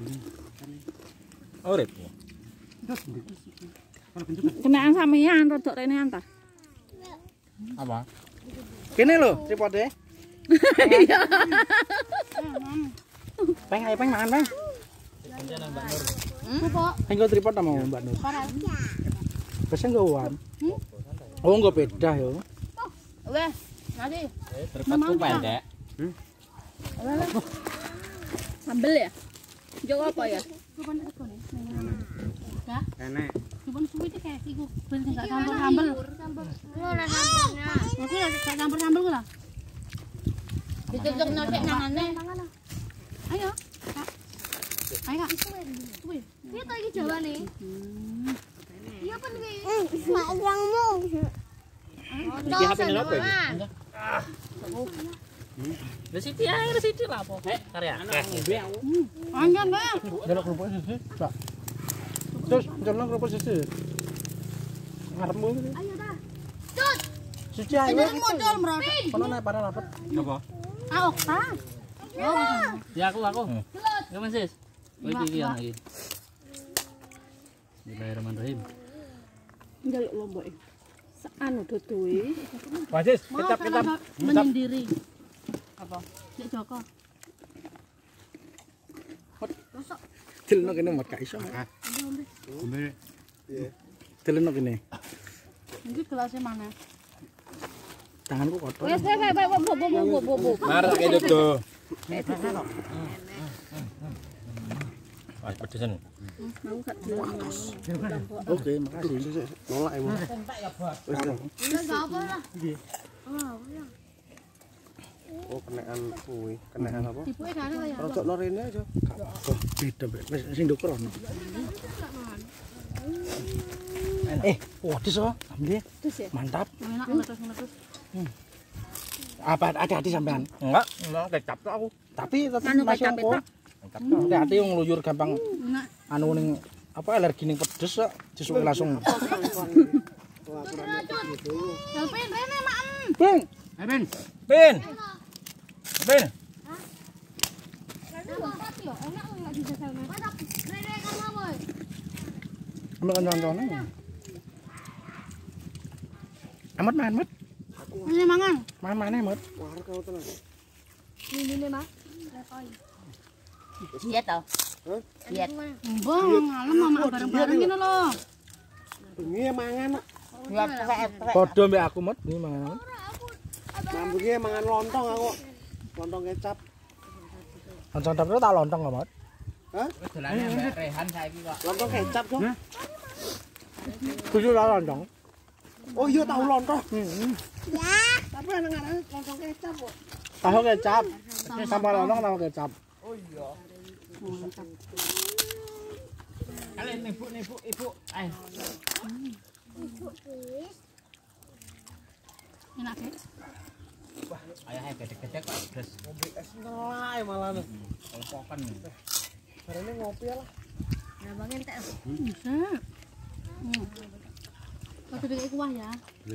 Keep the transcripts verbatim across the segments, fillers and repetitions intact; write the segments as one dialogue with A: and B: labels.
A: Urip.
B: Kenaan sampean rodok rene antah.
A: Apa?
C: Kene lho tripode.
B: Iya.
C: Peng ayo peng mangan peng.
B: Apa?
C: Peng go tripod sama Mbak Nur. Pesen go wan. Oh nggo beda yo.
B: Weh, nanti.
A: Tripodku pendek.
B: Sambel ya? Joko apa ya?
C: Enek.
B: Cuman suwi iki kayak iku ben enggak campur sambel. Ora sambelnya. Oke, enggak campur sambel lah. Dicocokno sik nangane. Ayo. Ayo Kak. Suwi. Piye to iki jawane? Iya apa nih? Mak urangmu.
C: Iki H P ne apa iki?
A: Lah sithik ae, sithik lah apa. Hek, karya.
B: Anjan lah.
C: Delok kerupuk sisi, Pak. Terus njaluk kerupuk sisi. Ngarepmu iki.
B: Ayo dah. Cut.
C: Suci ae.
B: Jangan modal merosot.
C: Kono naik para lapet.
A: Napa?
B: Ah, Okta. Oh,
A: Ya aku aku. Ya Mas Sis. Kowe iki yang iki. Bismillahirrahmanirrahim.
B: njaluk lombok iki. Anu dodoe.
C: Wasis, kecap-kecap
B: menyendiri. Apa? Cek Joko.
C: Delno kene mat gak iso.
A: Ngombe.
C: Iya. Delno kene.
B: Iki gelasnya mana?
C: Tanganku kotor.
B: Wes wes wes bo bo bo bo bo.
A: Marek iki dodo. Wah, pedesan.
C: Oke, makasih. Nolak emang. Wis dong.
B: Enggak apa lah.
D: Oh, kenaan kuwi, kenaan apa?
B: Tipuke gak ada ya.
D: Rodok lorene aja.
C: Oh, beda, wis sing ndukur ono. Eh, waduh so, ambil. Mantap.
B: Enak meletus-meletus.
C: Apa hati-hati sampean?
A: Enggak, enggak kecap tok aku.
C: Tapi tetep
B: Anu
C: masuk
B: kecap
C: kok. Hati-hati yang ngeluyur gampang
B: Enak.
C: anu ning apa alergi ning pedes kok disuke langsung.
B: Delpin rene maem.
C: Bing.
A: Eh, Ben. Ben. Ben.
B: Enak enggak dijajal mas. Rene kan apa?
C: Ambil kancan-kancane. Amat mangan, Mat.
B: Ini mangan.
C: Mangan maneh, Mat.
D: War kau tenan.
B: Ini Mas. Diet toh?
D: Hah?
B: Diet. Mbong, ngalem mama bareng-bareng ngene lho.
D: Bengi mangan.
B: Ya pek-pek.
C: Padha mbek aku, Mat. Ini mangan.
D: Mambengi mangan lontong aku. Lontong kecap.
C: Kancan tapi tak lontong kok, Mat.
D: Hah?
A: Wis dolane mbek Rehan saiki kok.
D: Lontong kecap kok.
C: Kudu tak lontong.
D: Oh iya tahu lontong. Ya. Tapi anak-anak lontong kecap kok.
C: Tahu kecap. Sama lontong tahu kecap.
D: Oh iya.
A: Kalian nipu-nipu ibu. Ayo.
B: Enak ya?
A: Wah, ayo ayo gede-gede kok terus
D: Ngombe es ngelai malah nih.
A: kelpokan.
D: Karena ngopi lah.
B: Nah, Bang entek. Bisa. Hmm. Kau tuh kuah ya.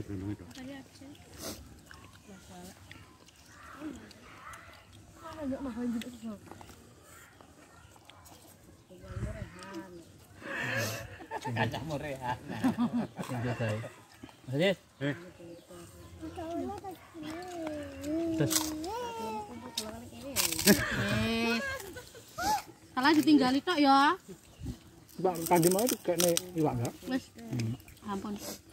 A: Kacakmu Rehan. Mas. Eh. Terus.
B: Eh. Salah ditinggali tok ya.
C: Mbak tadi mau itu kayak nih iwak enggak?
B: Wes. Ampun.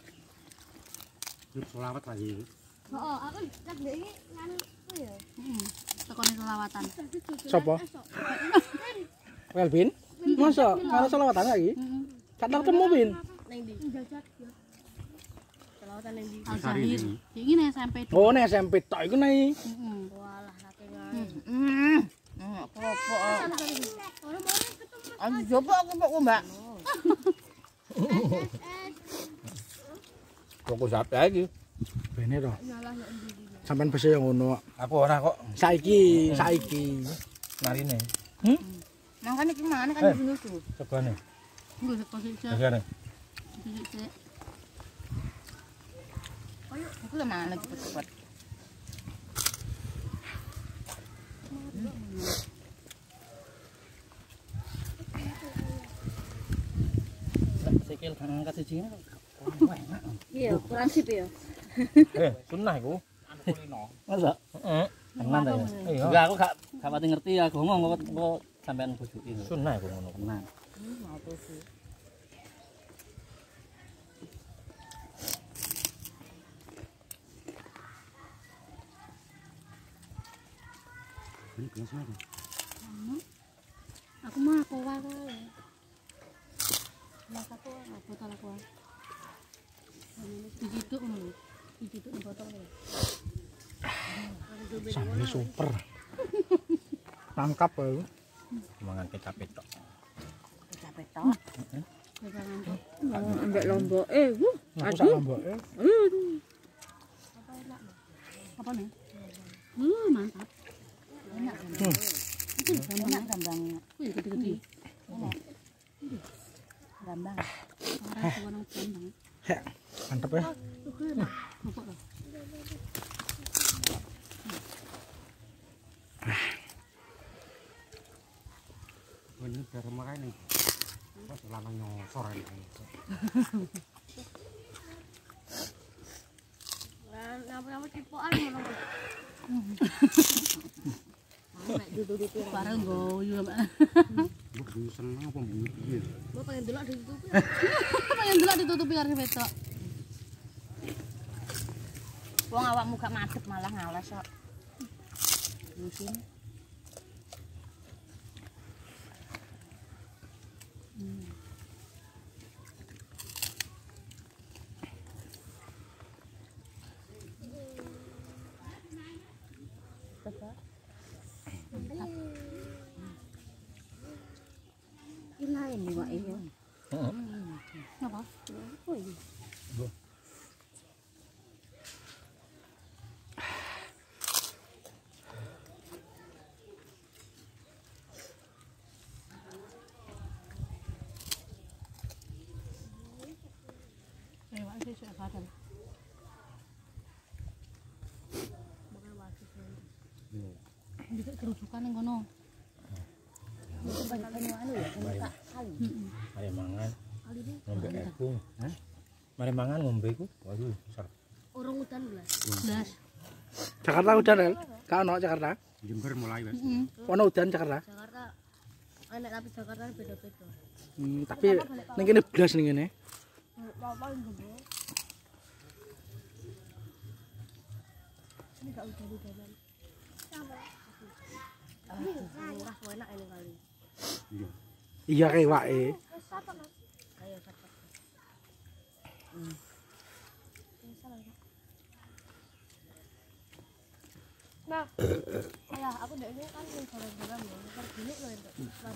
D: Selawat lagi.
B: Heeh, aku tak ndek iki nganu ya. Heeh. Tekone selawatan.
C: Sopo? Welbin? Masa? Kalau selawatan lagi? Kan ketemu Bin.
B: Ning ndi? Jajak ya. Selawatan ning ndi? Al-Zahir. Iki nih S M P.
C: Oh, nih S M P tok iku nih.
B: Heeh. Walah laki ngae. Heeh. Apa-apa. Aku coba aku kok, Mbak.
A: Kok sampe lagi.
C: Bene to. Sampean bese yang ngono.
A: Aku ora kok.
C: Saiki, saiki.
A: Marine.
C: Hmm?
B: Makane iki mana kan nyusu.
A: Cobane.
B: Nggo sik sik.
A: Negara.
B: Sik. Ayo, aku le mana cepet-cepet.
A: pil gak ngangkat siji ngene.
B: Iya, kurang sip ya.
C: Eh, sunah iku.
A: Masa?
C: Heeh.
A: Tenan ta ya? Enggak, aku gak gak pati ngerti aku ngomong kok kok sampean bojoki.
C: Sunah iku ngono.
A: Tenan.
C: Ini gelas mana?
B: Aku mah aku wae kae. Mas aku botol aku. Diciduk ngono. Diciduk botol kae.
C: Sambil super. Tangkap aku. Mangan kecap tok.
B: Kecap tok. Heeh. Ambek lombok. Eh, wuh.
C: Aku sak lomboke.
B: Aduh. Apa enak? Apa nih? Hmm, mantap. Enak kan?
C: Hmm.
B: Itu gambang gambang. Wih, gede-gede. Enak. Gambang. Orang tua nang gambang.
C: Heh, mantep ya.
B: Oke, enak. Bobok loh.
C: Ini biar makan nih. Pas lanang nyosor ini.
B: Nama-nama tipuan ngono. Duduk-duduk bareng goyo, Mbak.
C: Mbok seneng apa mbok piye?
B: Mbok pengen delok ditutupi. Pengen delok ditutupi karo wedok. Wong awakmu gak madhep malah ngales kok. Lusin. Hmm. Ilain nih Wak ya.
C: Heeh.
B: Apa? Oh iya. Eh, Wak sih sudah kadal. Bakal wasis. Bisa kerucukan yang kono.
C: Mari mangan. Ngombe aku. Hah? Mari mangan ngombe iku. Waduh, besar.
B: Orang hutan belas. Belas.
C: Jakarta udan, El? Ka ono Jakarta?
E: Jember mulai wis.
C: Ono udan Jakarta?
B: Jakarta enak tapi Jakarta beda-beda.
C: Hmm, tapi ning kene blas ning kene.
B: Apa ngombe? Ini gak udan-udanan. Ah, murah enak ini kali.
E: Iya.
C: Iya kewake.
B: Ayo cepat. Hmm. Nah, ayah aku ndak ini kan ning barang-barang ya, kan gini lho entuk.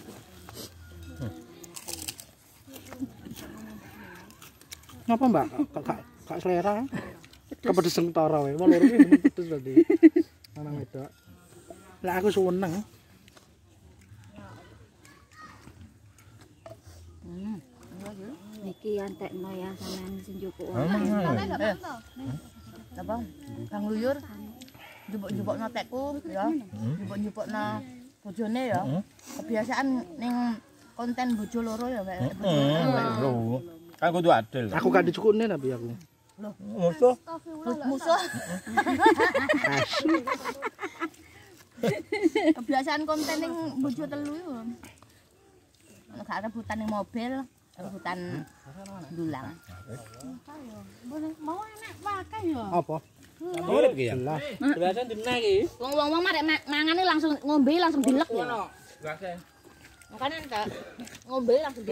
C: Ngapa, Mbak? Kok gak gak selera? Kepedes sentara wae. Wong loro iki pedes berarti. Lanang wedok. Lah aku seneng.
B: Niki antekno ya sampean sing njupuk.
F: Apa? Kang Luyur. Jupuk-jupukno tekku ya. Jupuk-jupukno bojone ya. Kebiasaan ning konten bojo loro ya, Mbak.
E: Lho, kan kudu adil.
C: Aku gak dicukune tapi aku.
F: Loh,
E: Musuh.
F: musuh. Kebiasaan konten ning bojo telu iku. Ono gak rebutan ning mobil, rebutan dulang.
B: Boleh mau enak pakai ya.
C: Apa?
E: Urip ki ya.
C: Lah.
A: Biasa dina iki.
F: Wong-wong marek mangane langsung ngombe langsung dilek ya.
E: Gelasnya.
F: Makane ngombe langsung